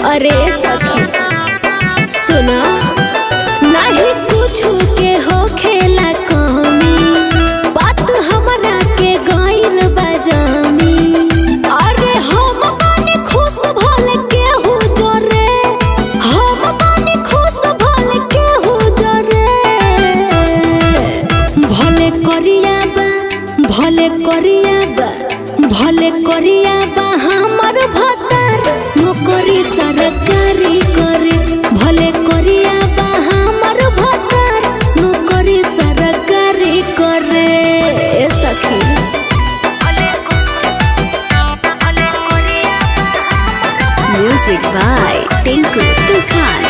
अरे सखी सुना नहीं कुछ के हो खेला कमी बात हमरा के गइल बजामी। अरे हम बानी खुश भल के हो जोरे हम बानी खुश भल के हो जोरे भले करिया बा भले करिया बा भले करिया बा हमर भतर नौकरी सरकारी करे भले करिया बा हमर भतर नौकरी सरकारी करे। सखी म्यूजिक बाय टिंकू तूफान।